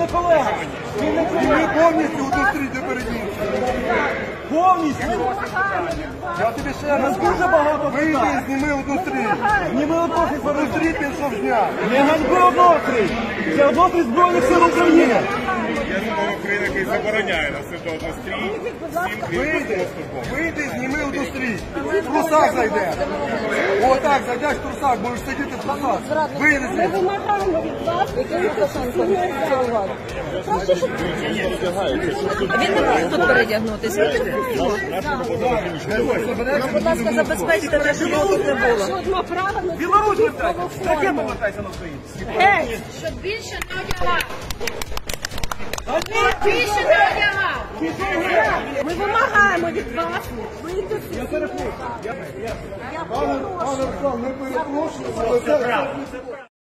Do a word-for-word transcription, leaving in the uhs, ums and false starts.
не колега. Він не колега. Ви повністю удострійте перед ним. Повністю. Я тобі ще раз Нас дуже багато вийди питань. і зніми удострій. Зніми однострій за Удострій пішов зняв. Не ганьби однострій. Це однострій Збройних сил України. Є закон України, який забороняє носити однострій всім крім Вийди, військовослужбовців. вийди, зніми удострій. В трусах зайде. Отак, зайдеш в трусах, будеш сидіти в трусах. Вийди Ми звідси. вимагаємо від вас, який Лукашенко відреагував. Прошу, щоб Він не може тут передягнутися. Ну, будь ласка, забезпечте, те, щоб його тут не було. жодного права на Білорусь вертайся. Таке повертайся на Україну. геть. Щоб більше не одягав. Більше не одягав. Ми вимагаємо від вас вийти з цього. Я Пане Руслан, ми перепрошуємо, але це